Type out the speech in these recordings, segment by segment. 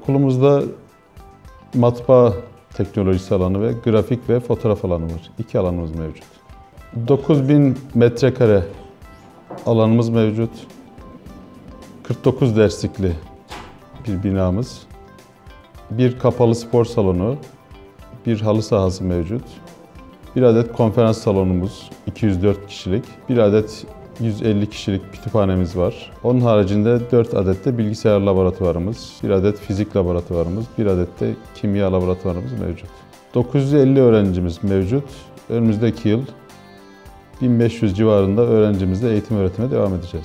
Okulumuzda matbaa teknolojisi alanı ve grafik ve fotoğraf alanı var. 2 alanımız mevcut. 9000 metrekare alanımız mevcut. 49 derslikli bir binamız. Bir kapalı spor salonu, bir halı sahası mevcut. Bir adet konferans salonumuz 204 kişilik, bir adet 150 kişilik kütüphanemiz var. Onun haricinde 4 adet de bilgisayar laboratuvarımız, bir adet fizik laboratuvarımız, bir adet de kimya laboratuvarımız mevcut. 950 öğrencimiz mevcut. Önümüzdeki yıl 1500 civarında öğrencimizle eğitim öğretime devam edeceğiz.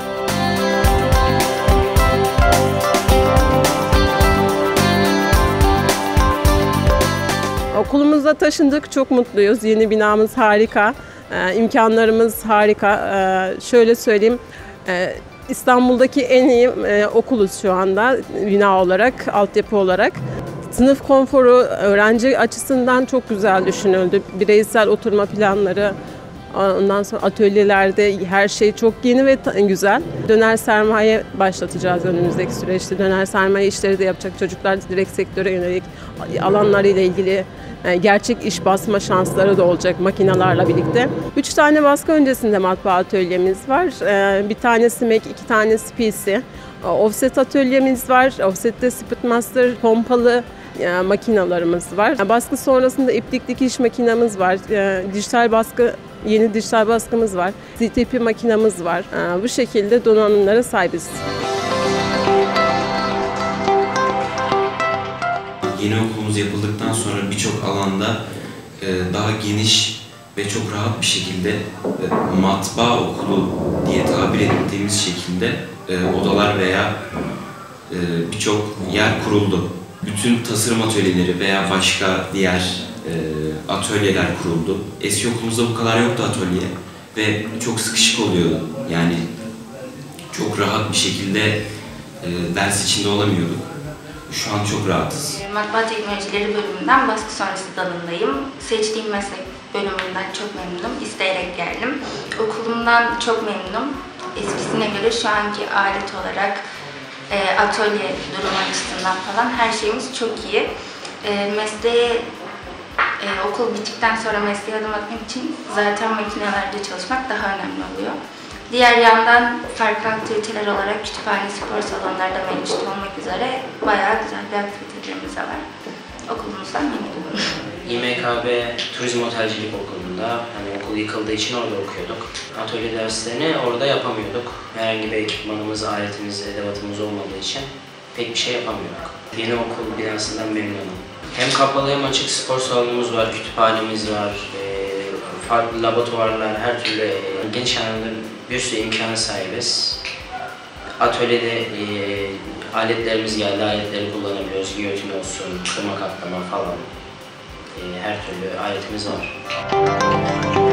Okulumuza taşındık, çok mutluyuz. Yeni binamız harika, imkanlarımız harika. Şöyle söyleyeyim, İstanbul'daki en iyi okuluz şu anda bina olarak, altyapı olarak. Sınıf konforu öğrenci açısından çok güzel düşünüldü. Bireysel oturma planları, ondan sonra atölyelerde her şey çok yeni ve güzel. Döner sermaye başlatacağız önümüzdeki süreçte. Döner sermaye işleri de yapacak çocuklar direkt sektöre yönelik alanlarıyla ilgili gerçek iş basma şansları da olacak makinelerle birlikte. 3 tane baskı öncesinde matbaa atölyemiz var. Bir tanesi Mac, 2 tanesi PC. Offset atölyemiz var. Offset'te Speedmaster pompalı makinalarımız var. Baskı sonrasında iplik dikiş makinamız var. Dijital baskı, yeni dijital baskımız var. ZTP makinamız var. Bu şekilde donanımlara sahibiz. Yeni okulumuz yapıldıktan sonra birçok alanda daha geniş ve çok rahat bir şekilde matbaa okulu diye tabir ettiğimiz şekilde odalar veya birçok yer kuruldu. Bütün tasarım atölyeleri veya başka diğer atölyeler kuruldu. Eski okulumuzda bu kadar yoktu atölye ve çok sıkışık oluyordu. Yani çok rahat bir şekilde ders içinde olamıyorduk. Şu an çok rahatız. Matbaa Teknolojileri bölümünden baskı sonrası dalındayım. Seçtiğim meslek bölümünden çok memnunum. İsteyerek geldim. Okulumdan çok memnunum. Eskisine göre şu anki alet olarak atölye durum açısından falan her şeyimiz çok iyi. Okul bittikten sonra mesleğe adım atmak için zaten makinelerde çalışmak daha önemli oluyor. Diğer yandan farklı aktiviteler olarak kütüphane, spor salonlarda mevcut olmak üzere bayağı güzel bir aktivitelerimiz de var. Okulumuzdan memnunum. İMKB Turizm Otelcilik Okulu'nda, hani okul yıkıldığı için orada okuyorduk. Atölye derslerini orada yapamıyorduk. Herhangi bir ekipmanımız, aletimiz, edevatımız olmadığı için pek bir şey yapamıyorduk. Yeni okul binasından memnunum. Hem kapalı hem açık spor salonumuz var, kütüphanemiz var, farklı laboratuvarlar, her türlü geniş anlamda bir sürü imkana sahibiz. Atölyede aletlerimiz geldi, aletleri kullanabiliyoruz. Giyotin olsun, kırma katlama falan. Her türlü aletimiz var.